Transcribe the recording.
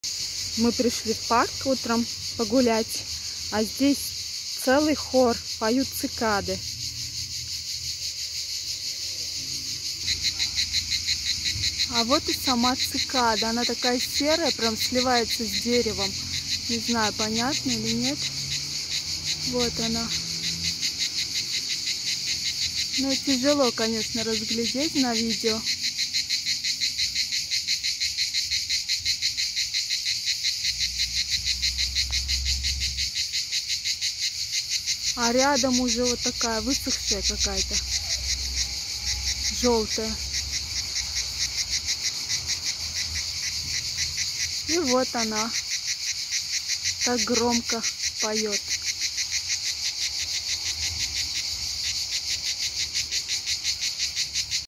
Мы пришли в парк утром погулять, а здесь целый хор, поют цикады. А вот и сама цикада, она такая серая, прям сливается с деревом. Не знаю, понятно или нет. Вот она. Ну, тяжело, конечно, разглядеть на видео. А рядом уже вот такая высохшая какая-то, желтая. И вот она так громко поет.